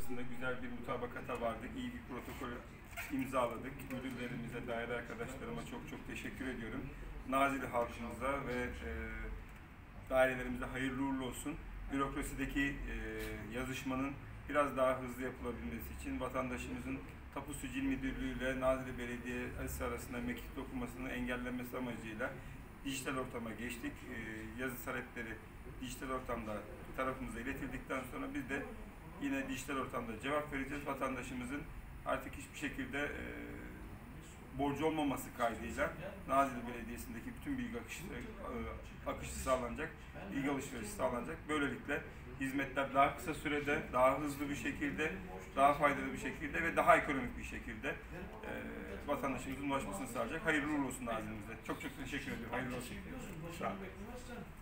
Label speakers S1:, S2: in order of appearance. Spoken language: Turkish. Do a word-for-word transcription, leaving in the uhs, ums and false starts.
S1: noktasında güzel bir mutabakata vardık. İyi bir protokol imzaladık. Müdürlerimize, daire arkadaşlarıma çok çok teşekkür ediyorum. Nazilli halkımıza ve e, dairelerimize hayırlı uğurlu olsun. Bürokrasideki e, yazışmanın biraz daha hızlı yapılabilmesi için vatandaşımızın Tapu Sicil Müdürlüğü ile Nazilli Belediyesi arasında mektup okumasını engellenmesi amacıyla dijital ortama geçtik. E, yazı talepleri dijital ortamda tarafımıza iletildikten sonra biz de yine dijital ortamda cevap vereceğiz. Vatandaşımızın artık hiçbir şekilde e, borcu olmaması kaydıyla Nazilli Belediyesi'ndeki bütün bilgi akışı, e, akışı sağlanacak, bilgi alışverişi sağlanacak. Böylelikle hizmetler daha kısa sürede, daha hızlı bir şekilde, daha faydalı bir şekilde ve daha ekonomik bir şekilde e, vatandaşımızın ulaşmasını sağlayacak. Hayırlı uğurlu olsun Nazilli'mizde. Çok çok teşekkür ediyorum. Hayırlı olsun. Sağ olun.